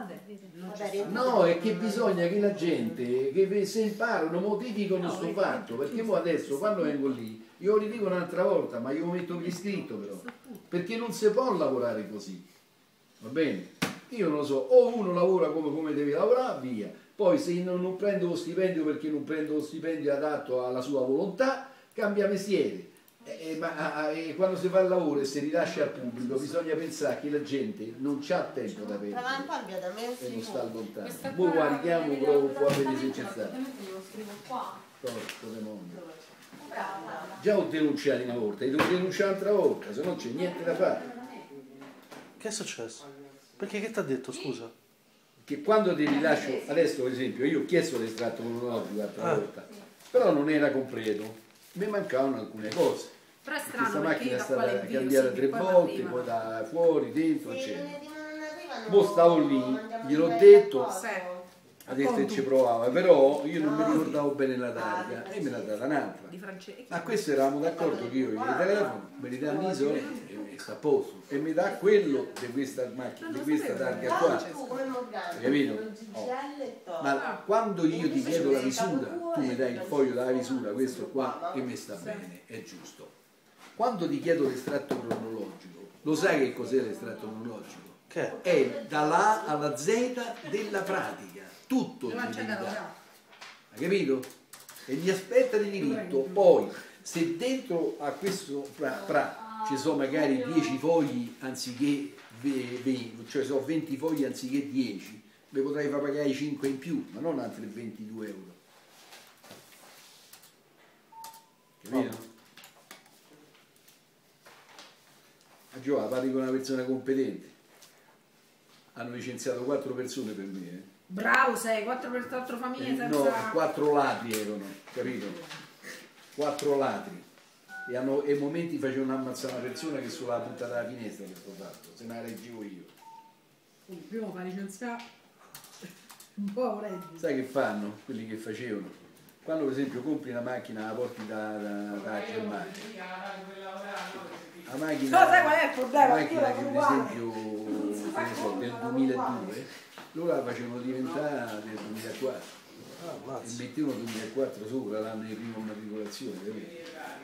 No, è che bisogna che la gente, che se imparano, modificano sto fatto, perché mo adesso quando vengo lì, io lo ridico un'altra volta, ma io metto per iscritto però, perché non si può lavorare così, va bene? Io non lo so, o uno lavora come deve lavorare, via, poi se non prendo lo stipendio perché non prendo lo stipendio adatto alla sua volontà, cambia mestiere. Ma quando si fa il lavoro e si rilascia al pubblico bisogna pensare che la gente non c'ha tempo da perdere e non sta lontano. Ora guardiamo, provo un po' a vedere se c'è stato. Porco demonio. Già ho denunciato una volta e devo denunciare un'altra volta, se non c'è niente da fare. Che è successo? Perché che ti ha detto, scusa? Che quando ti rilascio, adesso per esempio io ho chiesto l'estratto cronologico l'altra volta, però non era completo, mi mancavano alcune cose. Però è strano, questa macchina è stata da cambiata 3 volte, poi da fuori, dentro, eccetera. Mo stavo lì, gliel'ho detto, ha detto che ci provava, però io non mi ricordavo bene la targa e me l'ha data un'altra. Ma questo eravamo d'accordo che io gli telefono, me li dà l'ISO e sta a posto, e mi dà quello di questa macchina, di questa targa qua. Hai capito? Oh. Ma quando io ti chiedo la misura, tu mi dai il foglio della misura, questo qua, e mi sta bene, è giusto. Quando ti chiedo l'estratto cronologico, lo sai che cos'è l'estratto cronologico? Che? È dalla A alla Z della pratica, tutto il diritto. Hai capito? E gli aspetta di diritto, poi se dentro a questo ci sono magari 10 fogli anziché 20, cioè sono 20 fogli anziché 10, mi potrei far pagare 5 in più, ma non altri 22 euro. Capito? A Giovanni parli con una persona competente. Hanno licenziato 4 persone per me. Bravo sei, 4 per 4 famiglie senza... No, 4 ladri erano, capito? 4 ladri. E ai momenti facevano ammazzare una persona che sulla punta della finestra che sto fatto, se ne reggevo io. Prima fa licenziare un po' reddito. Sai che fanno quelli che facevano? Quando per esempio compri una macchina, la porti da Germania. La macchina, no, sai qual è il problema? La macchina che per esempio che ne so, del 2002, loro la facevano diventare del 2004. E mettevano 2004 sopra l'anno di prima matricolazione, capito?